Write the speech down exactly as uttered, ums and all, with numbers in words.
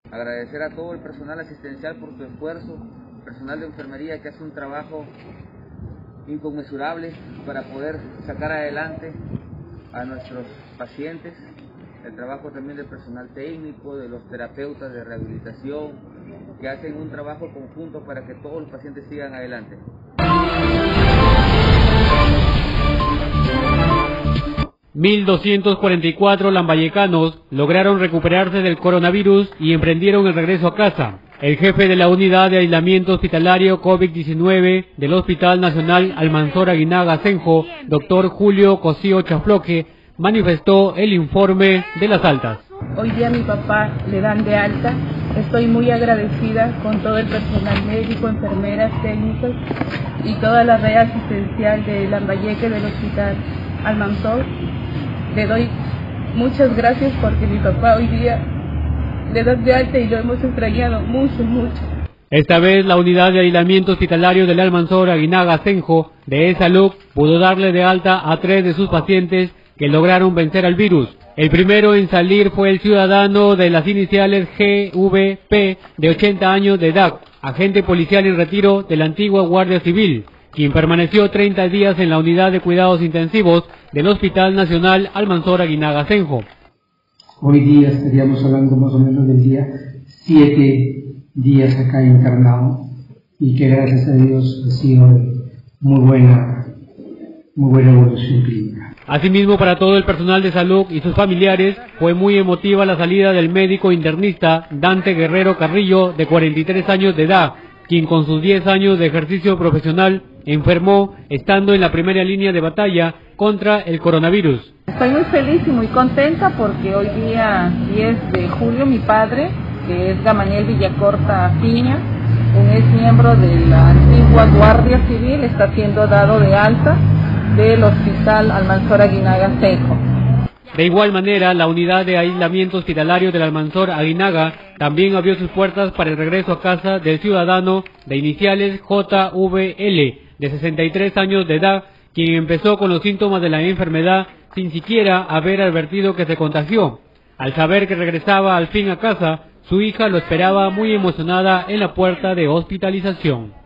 Agradecer a todo el personal asistencial por su esfuerzo, personal de enfermería que hace un trabajo inconmensurable para poder sacar adelante a nuestros pacientes, el trabajo también del personal técnico, de los terapeutas de rehabilitación, que hacen un trabajo conjunto para que todos los pacientes sigan adelante. mil doscientos cuarenta y cuatro lambayecanos lograron recuperarse del coronavirus y emprendieron el regreso a casa. El jefe de la unidad de aislamiento hospitalario COVID diecinueve del Hospital Nacional Almanzor Aguinaga Asenjo, doctor Julio Cosío Chafloque, manifestó el informe de las altas. Hoy día a mi papá le dan de alta. Estoy muy agradecida con todo el personal médico, enfermeras, técnicos y toda la red asistencial de Lambayeque del Hospital Almanzor. Le doy muchas gracias porque mi papá hoy día le dan de alta y lo hemos extrañado mucho, mucho. Esta vez la unidad de aislamiento hospitalario del Almanzor Aguinaga Asenjo de E-Salud pudo darle de alta a tres de sus pacientes que lograron vencer al virus. El primero en salir fue el ciudadano de las iniciales G V P de ochenta años de edad, agente policial en retiro de la antigua Guardia Civil, quien permaneció treinta días en la unidad de cuidados intensivos del Hospital Nacional Almanzor Aguinaga Asenjo. Hoy día estaríamos hablando más o menos del día siete días acá internado y que gracias a Dios ha sido muy buena, muy buena evolución clínica. Asimismo, para todo el personal de salud y sus familiares fue muy emotiva la salida del médico internista Dante Guerrero Carrillo, de cuarenta y tres años de edad, quien con sus diez años de ejercicio profesional enfermó estando en la primera línea de batalla contra el coronavirus. Estoy muy feliz y muy contenta porque hoy día diez de julio mi padre, que es Gamaliel Villacorta Piña, un ex miembro de la antigua Guardia Civil, está siendo dado de alta del Hospital Almanzor Aguinaga Asenjo. De igual manera, la unidad de aislamiento hospitalario del Almanzor Aguinaga también abrió sus puertas para el regreso a casa del ciudadano de iniciales J V L, de sesenta y tres años de edad, quien empezó con los síntomas de la enfermedad sin siquiera haber advertido que se contagió. Al saber que regresaba al fin a casa, su hija lo esperaba muy emocionada en la puerta de hospitalización.